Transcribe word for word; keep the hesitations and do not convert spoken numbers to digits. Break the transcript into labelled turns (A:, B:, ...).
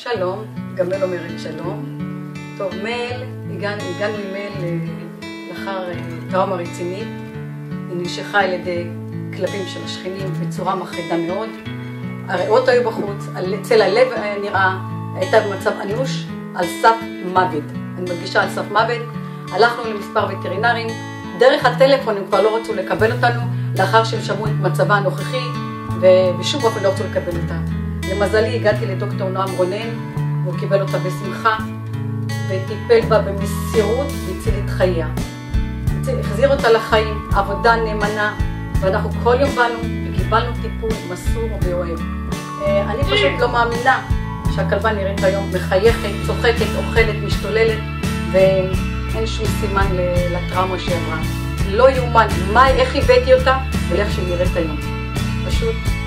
A: שלום, גם מל אומרת שלום. טוב, מל, הגענו, הגענו עם מל לאחר טראומה רצינית. היא ננשכה על ידי כלבים של השכנים בצורה מחרידה מאוד. הריאות היו בחוץ, אצל הלב נראה, הייתה במצב אנוש, על סף מוות. אני מדגישה על סף מוות. הלכנו למספר וטרינרים, דרך הטלפון הם כבר לא רצו לקבל אותנו, לאחר שהם שמעו את מצבה הנוכחי, ובשום אופן לא רצו לקבל אותה. למזלי הגעתי לדוקטור נועם רונן, והוא קיבל אותה בשמחה, וטיפל בה במסירות והציל את חייה. החזיר אותה לחיים, עבודה נאמנה, ואנחנו כל יום באנו וקיבלנו טיפול מסור ואוהב. אני פשוט לא מאמינה שהכלבה נראית היום מחייכת, צוחקת, אוכלת, משתוללת, ואין שום סימן לטראומה שעברה. לא יאומן, מה, איך הבאתי אותה ולאיך שהיא נראית היום. פשוט